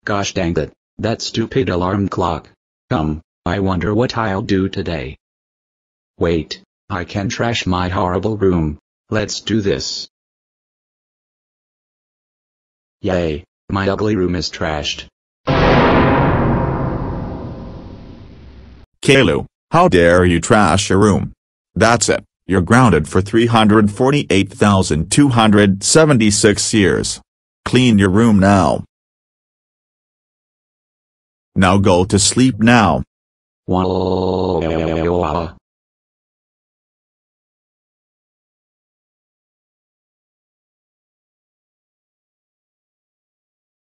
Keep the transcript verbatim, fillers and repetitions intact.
Gosh dang it, that stupid alarm clock. Come, I wonder what I'll do today. Wait, I can trash my horrible room. Let's do this. Yay, my ugly room is trashed. Caillou, how dare you trash your room? That's it, you're grounded for three hundred forty-eight thousand two hundred seventy-six years. Clean your room now. Now go to sleep now. Whoa.